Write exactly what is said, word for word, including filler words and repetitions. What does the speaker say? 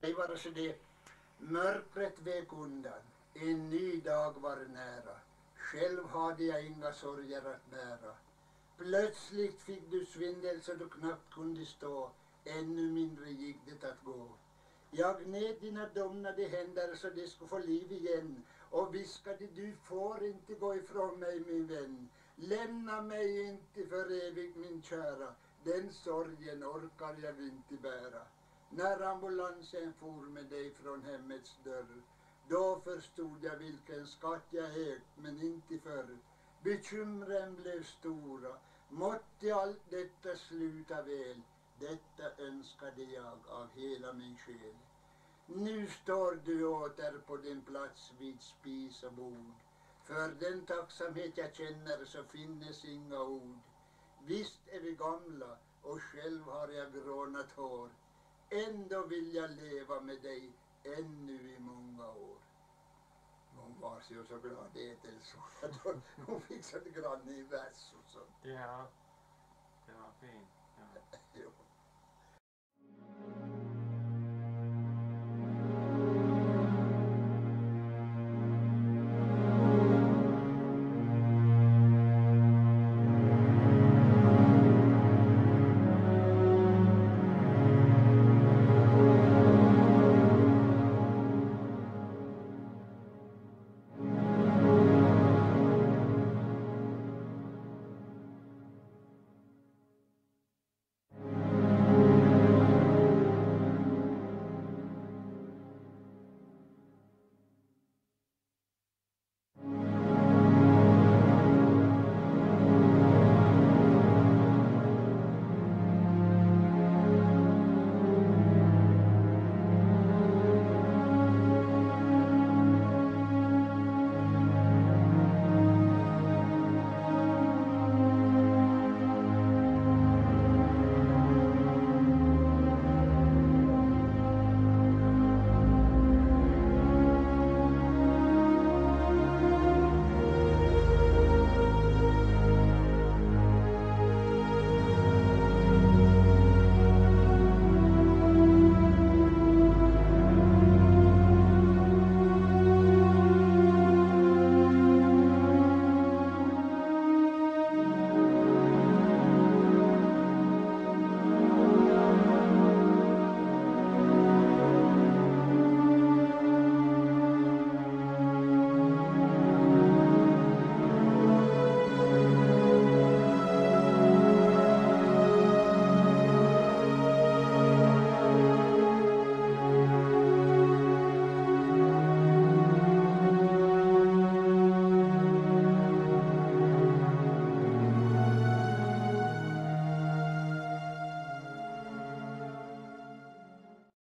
Det var så det mörkret vek undan, en ny dag var nära. Själv hade jag inga sorger att bära. Plötsligt fick du svindel så du knappt kunde stå, ännu mindre gick det att gå. Jag gned dina domnade händer så de skulle få liv igen och viskade, du får inte gå ifrån mig min vän. Lämna mig inte för evigt min kära, den sorgen orkar jag inte bära. När ambulansen for med dig från hemmets dörr, då förstod jag vilken skatt jag ägt, men inte förr. Bekymren blev stora, måtte allt detta sluta väl, detta önskade jag av hela min själ. Nu står du åter på din plats vid spis och bord. För den tacksamhet jag känner så finnes inga ord. Visst är vi gamla och själv har jag grånat hår. Ändå vill jag leva med dig ännu i många år. Hon var så, så glad det till så att hon, hon fick så grann i vers och sånt. Ja, det var fint. Ja. Jo.